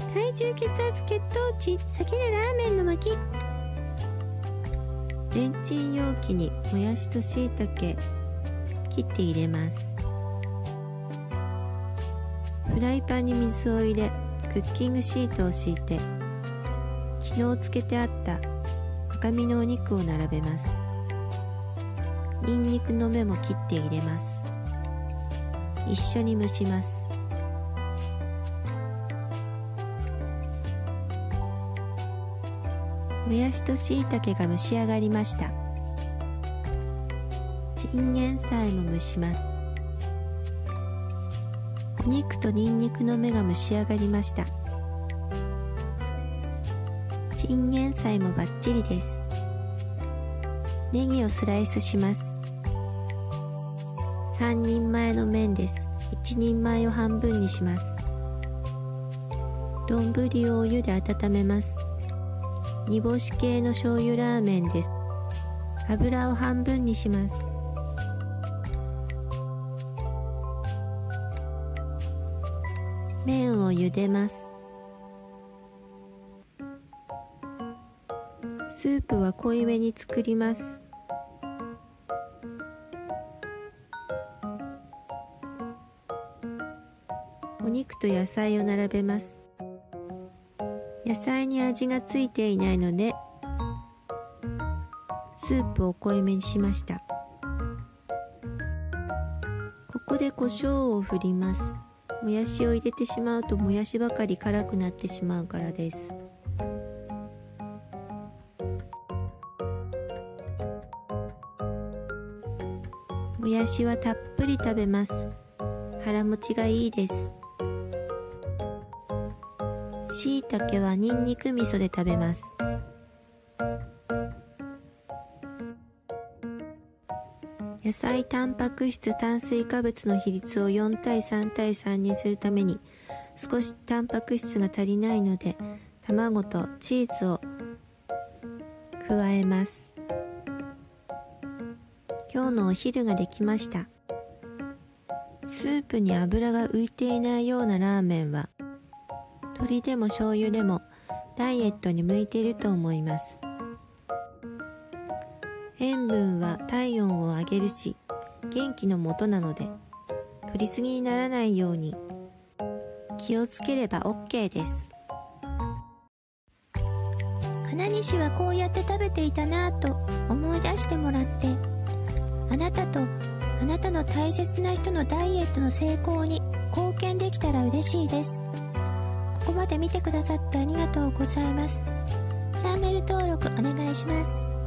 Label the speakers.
Speaker 1: 体重血圧血糖値下げるラーメンの巻。レンチン容器にもやしとしいたけ切って入れます。フライパンに水を入れ、クッキングシートを敷いて、昨日漬けてあった赤身のお肉を並べます。ニンニクの芽も切って入れます。一緒に蒸します。もやしとしいたけが蒸し上がりました。チンゲン菜も蒸します。お肉とニンニクの芽が蒸し上がりました。チンゲン菜もバッチリです。ネギをスライスします。3人前の麺です。1人前を半分にします。丼をお湯で温めます。煮干し系の醤油ラーメンです。油を半分にします。麺を茹でます。スープは濃いめに作ります。お肉と野菜を並べます。野菜に味がついていないのでスープを濃いめにしました。ここで胡椒を振ります。もやしを入れてしまうともやしばかり辛くなってしまうからです。もやしはたっぷり食べます。腹持ちがいいです。しいたけはニンニク味噌で食べます。野菜、タンパク質、炭水化物の比率を4対3対3にするために少しタンパク質が足りないので卵とチーズを加えます。今日のお昼ができました。スープに油が浮いていないようなラーメンは鶏でも醤油でもダイエットに向いていると思います。塩分は体温を上げるし元気のもとなので摂りすぎにならないように気をつければ OK です。
Speaker 2: 金西はこうやって食べていたなぁと思い出してもらって、あなたとあなたの大切な人のダイエットの成功に貢献できたら嬉しいです。ここまで見てくださってありがとうございます。チャンネル登録お願いします。